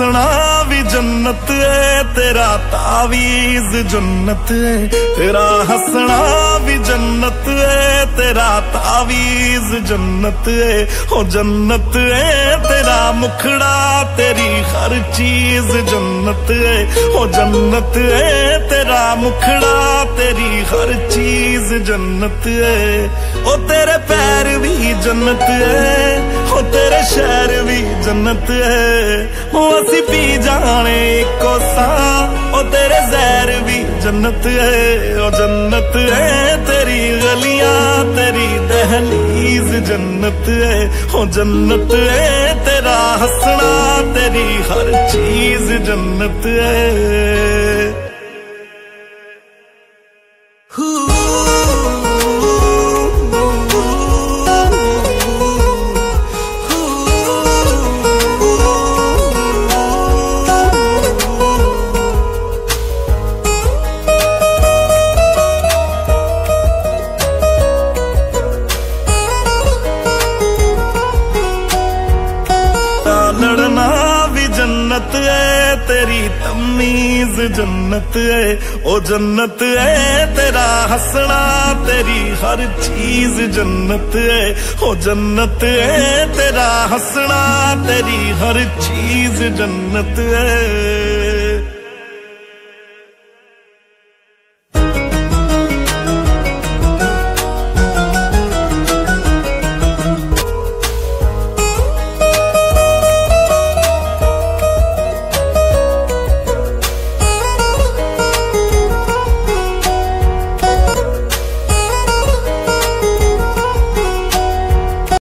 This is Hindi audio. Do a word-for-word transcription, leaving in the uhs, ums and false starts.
हंसना भी जन्नत है, तेरा तावीज जन्नत है। तेरा हंसना भी जन्नत है, तेरा तावीज जन्नत है। हो जन्नत है तेरा मुखड़ा, तेरी हर चीज जन्नत है। हो जन्नत है तेरा मुखड़ा, तेरी हर चीज जन्नत है। ओ तेरे पैर भी जन्नत है, हो तेरे शहर भी जन्नत है। ओ असी पी जाने कोसा, ओ तेरे जहर भी जन्नत है। ओ जन्नत है तेरी गलियां, तेरी दहलीज जन्नत है। हो जन्नत है तेरा हंसना, तेरी हर चीज जन्नत है। लड़ना भी जन्नत है, तेरी तमीज जन्नत है। ओ जन्नत है तेरा हंसना, तेरी हर चीज जन्नत है। ओ जन्नत है तेरा हंसना, तेरी हर चीज जन्नत है।